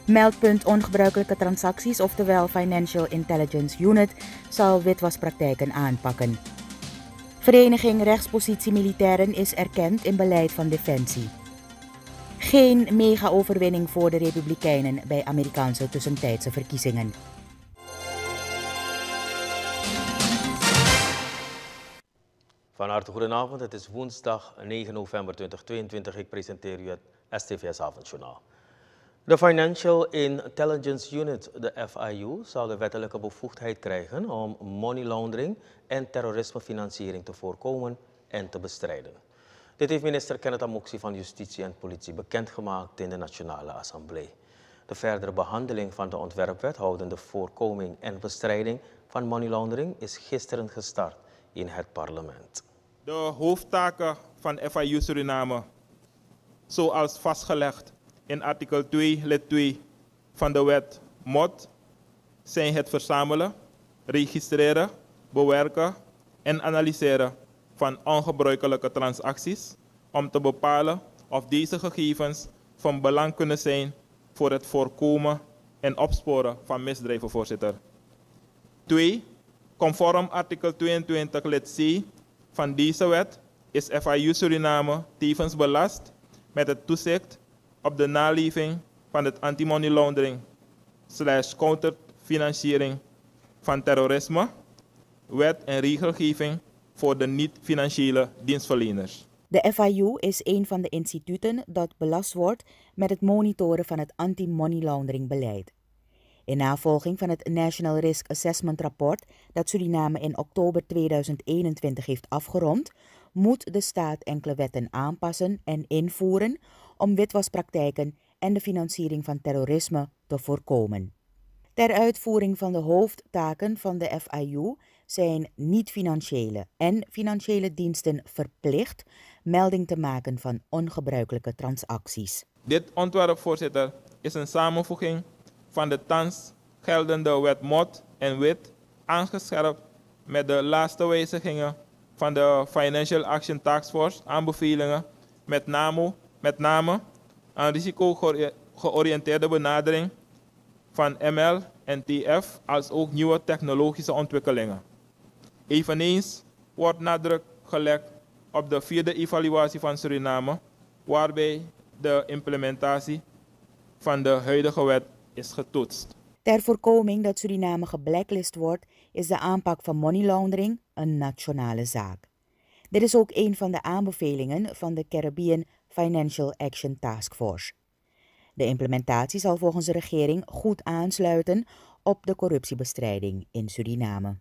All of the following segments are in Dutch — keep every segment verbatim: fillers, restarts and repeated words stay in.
Meldpunt ongebruikelijke transacties, oftewel Financial Intelligence Unit, zal witwaspraktijken aanpakken. Vereniging Rechtspositie Militairen is erkend in beleid van Defensie. Geen mega-overwinning voor de Republikeinen bij Amerikaanse tussentijdse verkiezingen. Van harte goedenavond, het is woensdag negen november tweeduizend tweeëntwintig. Ik presenteer u het S T V S-avondjournaal. De Financial Intelligence Unit, de F I U, zal de wettelijke bevoegdheid krijgen om money laundering en terrorismefinanciering te voorkomen en te bestrijden. Dit heeft minister Kenneth Amoxi van Justitie en Politie bekendgemaakt in de Nationale Assemblée. De verdere behandeling van de ontwerpwet houdende voorkoming en bestrijding van money laundering is gisteren gestart in het parlement. De hoofdtaken van F I U Suriname, zoals vastgelegd in artikel twee, lid twee van de wet M O D, zijn het verzamelen, registreren, bewerken en analyseren van ongebruikelijke transacties om te bepalen of deze gegevens van belang kunnen zijn voor het voorkomen en opsporen van misdrijven, voorzitter. twee. Conform artikel tweeëntwintig lid C van deze wet is F I U Suriname tevens belast met het toezicht op de naleving van het anti-money laundering slash counterfinanciering van terrorisme, wet en regelgeving voor de niet-financiële dienstverleners. De F I U is een van de instituten dat belast wordt met het monitoren van het anti-money laundering beleid. In navolging van het National Risk Assessment Rapport dat Suriname in oktober tweeduizend eenentwintig heeft afgerond, moet de staat enkele wetten aanpassen en invoeren om witwaspraktijken en de financiering van terrorisme te voorkomen. Ter uitvoering van de hoofdtaken van de F I U zijn niet-financiële en financiële diensten verplicht melding te maken van ongebruikelijke transacties. Dit ontwerp, voorzitter, is een samenvoeging van de thans geldende wet M O D en W I T, aangescherpt met de laatste wijzigingen van de Financial Action Task Force aanbevelingen, met name, met name een risicogeoriënteerde benadering van M L en T F, als ook nieuwe technologische ontwikkelingen. Eveneens wordt nadruk gelegd op de vierde evaluatie van Suriname, waarbij de implementatie van de huidige wet is getoetst. Ter voorkoming dat Suriname geblacklist wordt, is de aanpak van money laundering een nationale zaak. Dit is ook een van de aanbevelingen van de Caribbean Financial Action Task Force. De implementatie zal volgens de regering goed aansluiten op de corruptiebestrijding in Suriname.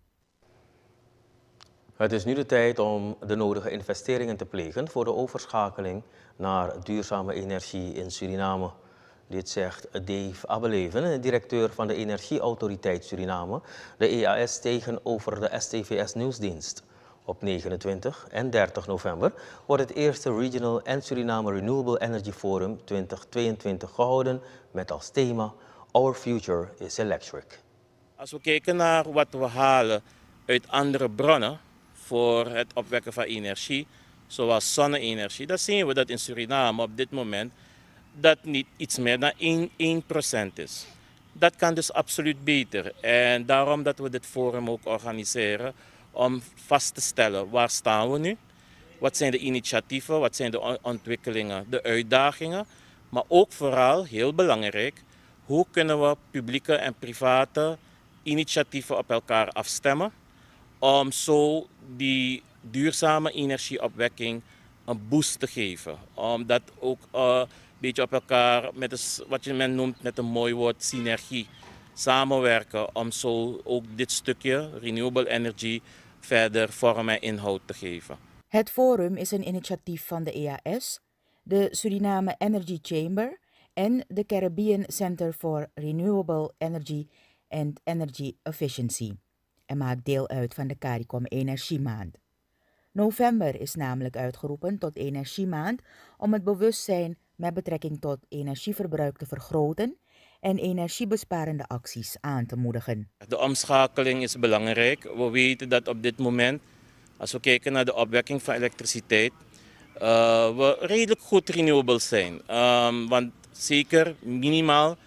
Het is nu de tijd om de nodige investeringen te plegen voor de overschakeling naar duurzame energie in Suriname. Dit zegt Dave Abeleven, directeur van de Energieautoriteit Suriname, de E A S, tegenover de S T V S-nieuwsdienst. Op negenentwintig en dertig november wordt het eerste Regional en Suriname Renewable Energy Forum twintig tweeëntwintig gehouden met als thema Our Future is Electric. Als we kijken naar wat we halen uit andere bronnen voor het opwekken van energie, zoals zonne-energie, dan zien we dat in Suriname op dit moment dat niet iets meer dan één procent is. Dat kan dus absoluut beter. En daarom dat we dit forum ook organiseren om vast te stellen waar staan we nu, wat zijn de initiatieven, wat zijn de ontwikkelingen, de uitdagingen, maar ook vooral, heel belangrijk, hoe kunnen we publieke en private initiatieven op elkaar afstemmen om zo die duurzame energieopwekking een boost te geven. Om dat ook uh, beetje op elkaar, met een, wat je men noemt met een mooi woord, synergie, samenwerken om zo ook dit stukje renewable energy verder vorm en inhoud te geven. Het forum is een initiatief van de E A S, de Suriname Energy Chamber en de Caribbean Center for Renewable Energy and Energy Efficiency en maakt deel uit van de CARICOM Energiemaand. November is namelijk uitgeroepen tot Energiemaand om het bewustzijn met betrekking tot energieverbruik te vergroten en energiebesparende acties aan te moedigen. De omschakeling is belangrijk. We weten dat op dit moment, als we kijken naar de opwekking van elektriciteit, uh, we redelijk goed renewable zijn. Um, want zeker minimaal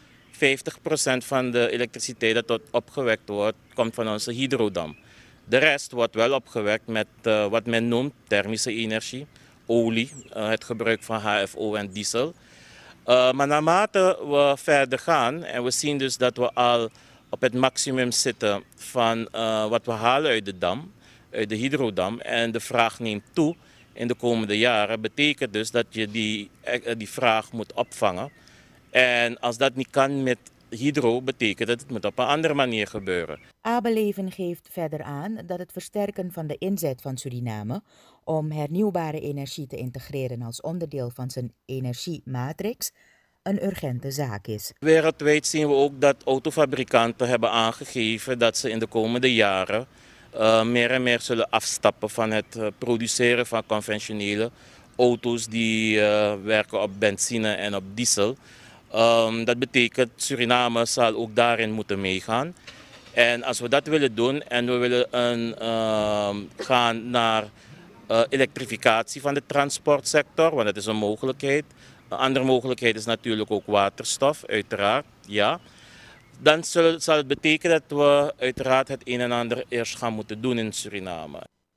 vijftig procent van de elektriciteit dat opgewekt wordt, komt van onze hydrodam. De rest wordt wel opgewekt met uh, wat men noemt thermische energie, olie, uh, het gebruik van H F O en diesel. Uh, maar naarmate we verder gaan en we zien dus dat we al op het maximum zitten van uh, wat we halen uit de dam, uit de hydrodam, en de vraag neemt toe in de komende jaren, betekent dus dat je die, die vraag moet opvangen. En als dat niet kan met hydro, betekent dat het moet op een andere manier gebeuren. Abeleven geeft verder aan dat het versterken van de inzet van Suriname om hernieuwbare energie te integreren als onderdeel van zijn energiematrix een urgente zaak is. Wereldwijd zien we ook dat autofabrikanten hebben aangegeven dat ze in de komende jaren uh, meer en meer zullen afstappen van het uh, produceren van conventionele auto's die uh, werken op benzine en op diesel. Um, dat betekent Suriname zal ook daarin moeten meegaan. En als we dat willen doen en we willen een, uh, gaan naar uh, elektrificatie van de transportsector, want dat is een mogelijkheid. Een andere mogelijkheid is natuurlijk ook waterstof, uiteraard, ja. Dan zal, zal het betekenen dat we uiteraard het een en ander eerst gaan moeten doen in Suriname.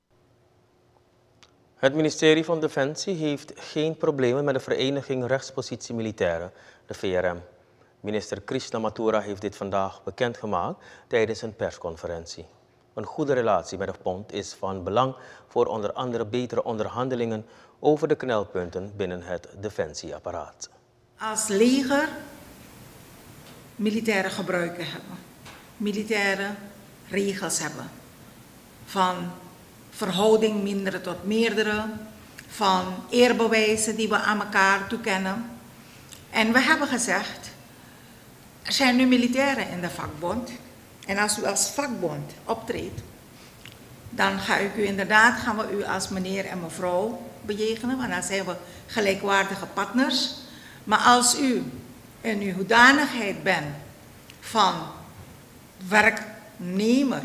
Het ministerie van Defensie heeft geen problemen met de Vereniging Rechtspositie Militairen, de V R M. Minister Krishna Mathura heeft dit vandaag bekendgemaakt tijdens een persconferentie. Een goede relatie met de bond is van belang voor onder andere betere onderhandelingen over de knelpunten binnen het defensieapparaat. Als leger militaire gebruiken hebben, militaire regels hebben, van verhouding mindere tot meerdere, van eerbewijzen die we aan elkaar toekennen. En we hebben gezegd, er zijn nu militairen in de vakbond. En als u als vakbond optreedt, dan ga ik u inderdaad, gaan we u als meneer en mevrouw bejegenen, want dan zijn we gelijkwaardige partners. Maar als u in uw hoedanigheid bent van werknemer,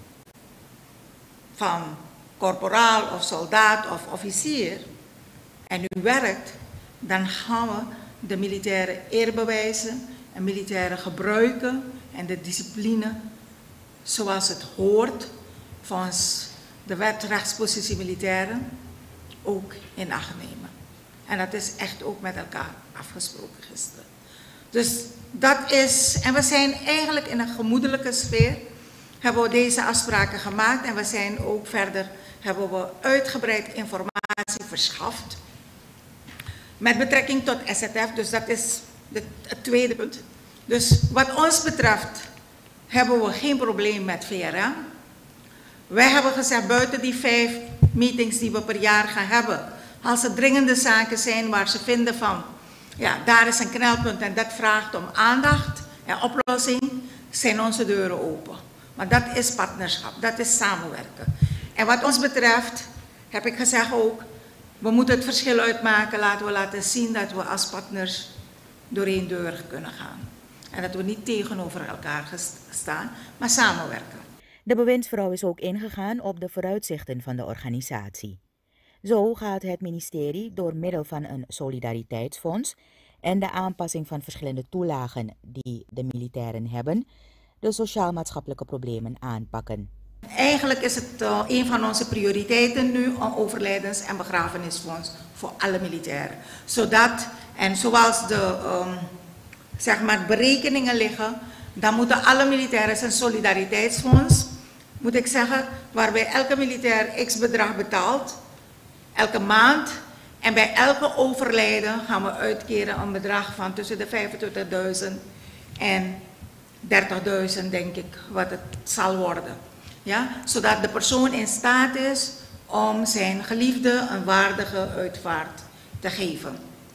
van korporaal of soldaat of officier, en u werkt, dan gaan we de militaire eerbewijzen en militaire gebruiken en de discipline zoals het hoort volgens de wet rechtspositie militairen ook in acht nemen. En dat is echt ook met elkaar afgesproken gisteren. Dus dat is, en we zijn eigenlijk in een gemoedelijke sfeer, hebben we deze afspraken gemaakt en we zijn ook verder, hebben we uitgebreid informatie verschaft met betrekking tot S Z F, dus dat is de, het tweede punt. Dus wat ons betreft hebben we geen probleem met V R M. Wij hebben gezegd, buiten die vijf meetings die we per jaar gaan hebben, als er dringende zaken zijn waar ze vinden van, ja, daar is een knelpunt en dat vraagt om aandacht en oplossing, zijn onze deuren open. Maar dat is partnerschap, dat is samenwerken. En wat ons betreft, heb ik gezegd ook, we moeten het verschil uitmaken, laten we laten zien dat we als partners door één deur kunnen gaan. En dat we niet tegenover elkaar staan, maar samenwerken. De bewindsvrouw is ook ingegaan op de vooruitzichten van de organisatie. Zo gaat het ministerie door middel van een solidariteitsfonds en de aanpassing van verschillende toelagen die de militairen hebben, de sociaal-maatschappelijke problemen aanpakken. Eigenlijk is het uh, een van onze prioriteiten nu een overlijdens- en begrafenisfonds voor alle militairen. Zodat, en zoals de um, zeg maar berekeningen liggen, dan moeten alle militairen een solidariteitsfonds, moet ik zeggen, waarbij elke militair x bedrag betaalt, elke maand. En bij elke overlijden gaan we uitkeren een bedrag van tussen de vijfentwintigduizend en dertigduizend, denk ik, wat het zal worden. Ja? Zodat de persoon in staat is om zijn geliefde een waardige uitvaart te geven.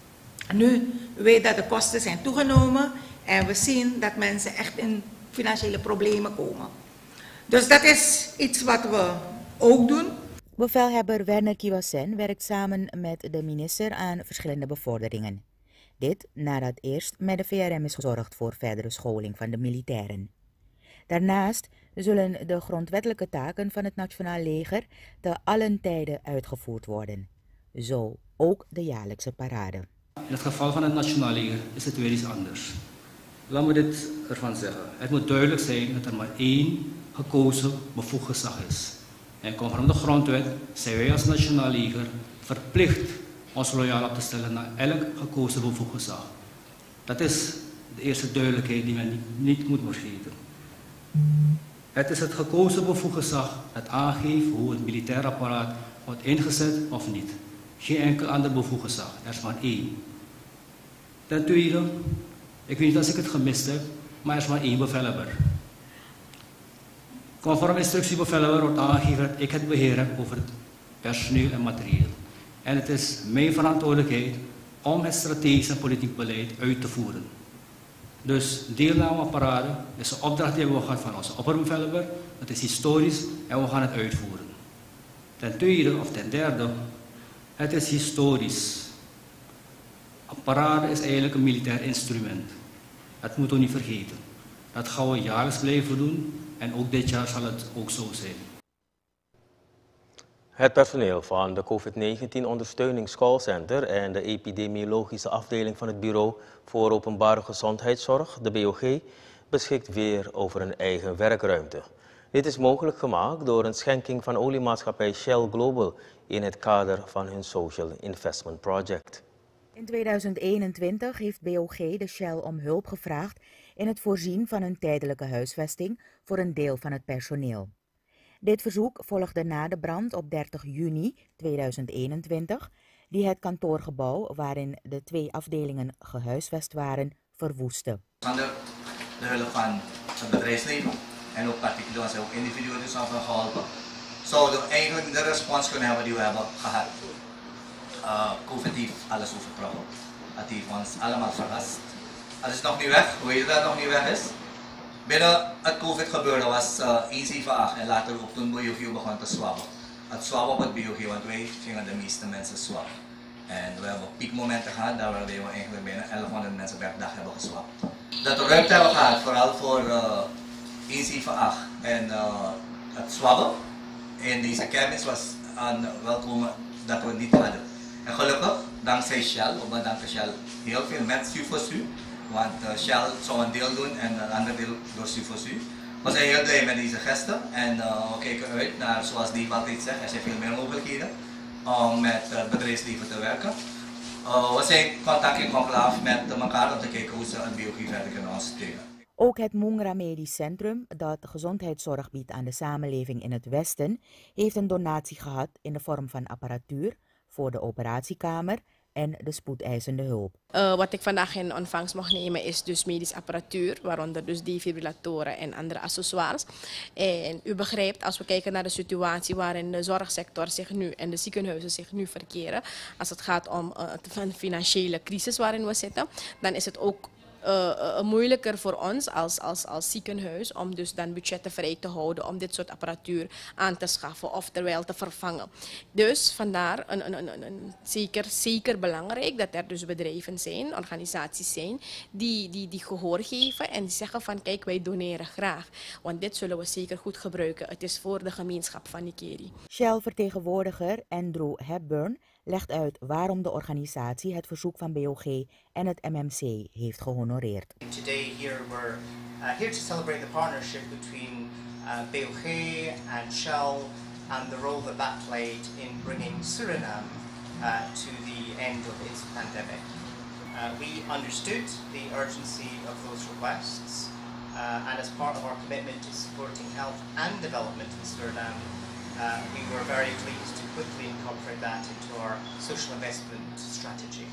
Nu, u weet dat de kosten zijn toegenomen en we zien dat mensen echt in financiële problemen komen. Dus dat is iets wat we ook doen. Bevelhebber Werner Kiwasen werkt samen met de minister aan verschillende bevorderingen. Dit nadat eerst met de V R M is gezorgd voor verdere scholing van de militairen. Daarnaast zullen de grondwettelijke taken van het Nationaal Leger te allen tijden uitgevoerd worden. Zo ook de jaarlijkse parade. In het geval van het Nationaal Leger is het weer iets anders. Laat me dit ervan zeggen. Het moet duidelijk zijn dat er maar één gekozen bevoegd gezag is. En conform de grondwet zijn wij als Nationaal Leger verplicht ons loyaal op te stellen naar elk gekozen bevoegd gezag. Dat is de eerste duidelijkheid die men niet, niet moet vergeten. Het is het gekozen bevoegd gezag dat aangeeft hoe het militair apparaat wordt ingezet of niet. Geen enkel ander bevoegd gezag, er is maar één. Ten tweede, ik weet niet als ik het gemist heb, maar er is maar één bevelhebber. Conform instructiebevelhebber wordt aangegeven dat ik het beheer heb over het personeel en materieel. En het is mijn verantwoordelijkheid om het strategisch en politiek beleid uit te voeren. Dus deelname aan parade is een opdracht die we hebben gehad van onze opperbevelhebber. Het is historisch en we gaan het uitvoeren. Ten tweede of ten derde, het is historisch. Een parade is eigenlijk een militair instrument. Dat moeten we niet vergeten. Dat gaan we jaarlijks blijven doen en ook dit jaar zal het ook zo zijn. Het personeel van de COVID negentien ondersteuningscallcenter en de epidemiologische afdeling van het Bureau voor Openbare Gezondheidszorg, de B O G, beschikt weer over een eigen werkruimte. Dit is mogelijk gemaakt door een schenking van oliemaatschappij Shell Global in het kader van hun Social Investment Project. In tweeduizend eenentwintig heeft B O G de Shell om hulp gevraagd in het voorzien van een tijdelijke huisvesting voor een deel van het personeel. Dit verzoek volgde na de brand op dertig juni tweeduizend eenentwintig, die het kantoorgebouw waarin de twee afdelingen gehuisvest waren, verwoestte. Zonder de hulp van het bedrijfsleven en ook particulieren en ook individuen die zijn geholpen, zouden we eigenlijk de respons kunnen hebben die we hebben gehad. Uh, COVID heeft alles overtrokken. Het heeft ons allemaal verrast. Het is nog niet weg, hoe weet je dat het nog niet weg is? Binnen het COVID gebeurde was uh, één zeven acht en later ook toen B O G begon te swabben. Het swabben op het B O G, want wij gingen de meeste mensen swabben. En we hebben piekmomenten gehad waarbij we eigenlijk bijna elfhonderd mensen per dag hebben geswabt. Dat we ruimte hebben gehad, vooral voor uh, één zeven acht en uh, het swabben in deze cabins was aan welkom dat we niet hadden. En gelukkig, dankzij Shell, we bedanken Shell heel veel met Sufosu. Want uh, Shell zou een deel doen en een ander deel door Sufosu. We zijn heel blij met deze gesten en uh, we kijken uit naar, zoals Dave altijd zegt, er zijn veel meer mogelijkheden om met het uh, bedrijfsleven te werken. Uh, we zijn contact in conclave met elkaar om te kijken hoe ze het B O G verder kunnen ondersteunen. Ook het Mungra Medisch Centrum, dat gezondheidszorg biedt aan de samenleving in het Westen, heeft een donatie gehad in de vorm van apparatuur voor de operatiekamer en de spoedeisende hulp. Uh, wat ik vandaag in ontvangst mag nemen is dus medische apparatuur, waaronder dus defibrillatoren en andere accessoires. En u begrijpt, als we kijken naar de situatie waarin de zorgsector zich nu en de ziekenhuizen zich nu verkeren, als het gaat om uh, een financiële crisis waarin we zitten, dan is het ook Uh, uh, moeilijker voor ons als, als, als ziekenhuis om dus dan budgetten vrij te houden om dit soort apparatuur aan te schaffen of terwijl te vervangen. Dus vandaar een, een, een, een, zeker, zeker belangrijk dat er dus bedrijven zijn, organisaties zijn die, die, die gehoor geven en die zeggen van kijk, wij doneren graag. Want dit zullen we zeker goed gebruiken. Het is voor de gemeenschap van Nikeri. Shell-vertegenwoordiger Andrew Hepburn legt uit waarom de organisatie het verzoek van B O G en het M M C heeft gehonoreerd. Today here we're uh, here to celebrate the partnership between uh, B O G and Shell and the role that that played in bringing Suriname uh, to the end of its pandemic. Uh, we understood the urgency of those requests uh, and as part of our commitment to supporting health and development in Suriname, Uh, we were very pleased to quickly incorporate that into our social investment strategy.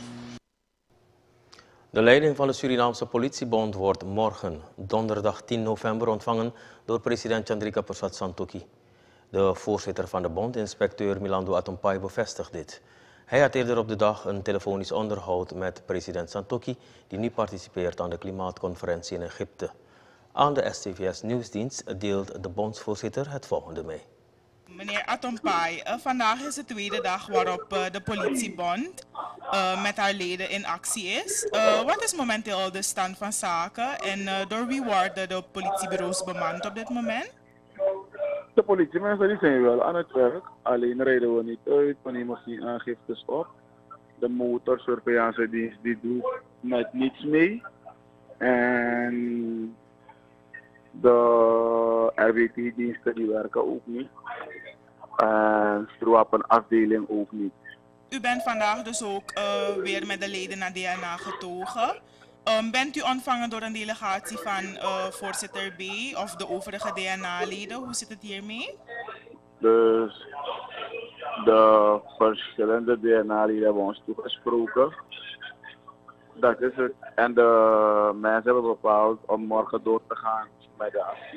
De leiding van de Surinaamse politiebond wordt morgen, donderdag tien november, ontvangen door president Chandrika Persat Santokhi. De voorzitter van de bond, inspecteur Milando Atompai, bevestigt dit. Hij had eerder op de dag een telefonisch onderhoud met president Santokhi, die nu participeert aan de klimaatconferentie in Egypte. Aan de S T V S-nieuwsdienst deelt de bondsvoorzitter het volgende mee. Meneer Atompai, uh, vandaag is de tweede dag waarop uh, de politiebond uh, met haar leden in actie is. Uh, wat is momenteel de stand van zaken en uh, door wie worden de politiebureaus bemand op dit moment? De politiemensen die zijn wel aan het werk, alleen rijden we niet uit, we nemen geen aangiftes op. De motorsurveillance dienst die doet net niets mee. En de R W T-diensten die werken ook niet. En strafafdeling ook niet. U bent vandaag dus ook uh, weer met de leden naar D N A getogen. Um, bent u ontvangen door een delegatie van uh, voorzitter B of de overige D N A-leden? Hoe zit het hiermee? Dus de verschillende D N A-leden hebben ons toegesproken. Dat is het. En de mensen hebben bepaald om morgen door te gaan met de actie.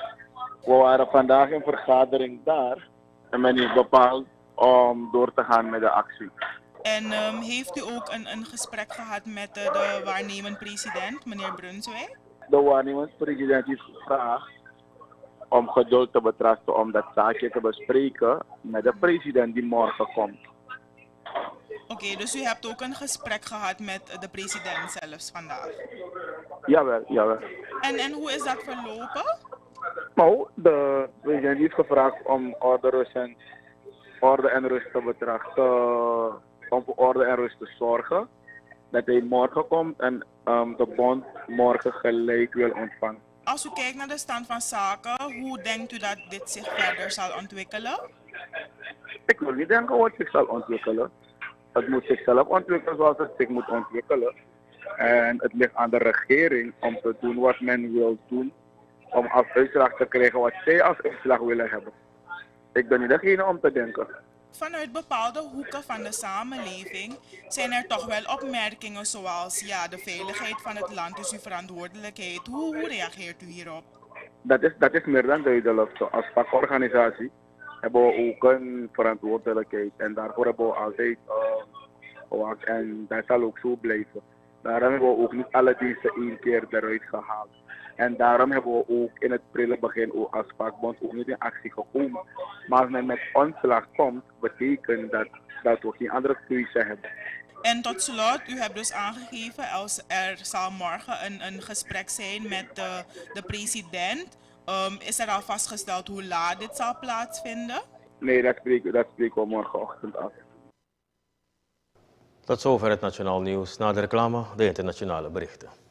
We waren vandaag in vergadering daar en men heeft bepaald om door te gaan met de actie. En um, heeft u ook een, een gesprek gehad met de, de waarnemend president, meneer Brunswijk? De waarnemend president heeft gevraagd om geduld te betrachten om dat zaakje te bespreken met de president die morgen komt. Oké, okay, dus u hebt ook een gesprek gehad met de president zelfs vandaag? Jawel, jawel. En, en hoe is dat verlopen? Nou, de president heeft gevraagd om orde, rust en, orde en rust te betrachten, om voor orde en rust te zorgen. Dat hij morgen komt en um, de bond morgen gelijk wil ontvangen. Als u kijkt naar de stand van zaken, hoe denkt u dat dit zich verder zal ontwikkelen? Ik wil niet denken hoe het zich zal ontwikkelen. Het moet zichzelf ontwikkelen zoals het zich moet ontwikkelen. En het ligt aan de regering om te doen wat men wil doen. Om als uitslag te krijgen wat zij als uitslag willen hebben. Ik ben niet degene om te denken. Vanuit bepaalde hoeken van de samenleving zijn er toch wel opmerkingen zoals ja, de veiligheid van het land is uw verantwoordelijkheid. Hoe, hoe reageert u hierop? Dat is, dat is meer dan duidelijk. Als vakorganisatie hebben we ook een verantwoordelijkheid en daarvoor hebben we altijd gewaakt uh, en dat zal ook zo blijven. Daarom hebben we ook niet alle diensten één keer eruit gehaald. En daarom hebben we ook in het prille begin ook als vakbond ook niet in actie gekomen. Maar als men met ontslag komt, betekent dat dat we geen andere keuze hebben. En tot slot, u hebt dus aangegeven, als er zal morgen een, een gesprek zijn met de, de president. Um, is er al vastgesteld hoe laat dit zal plaatsvinden? Nee, dat spreken, dat spreken we morgenochtend af. Tot zover het Nationaal Nieuws. Na de reclame de internationale berichten.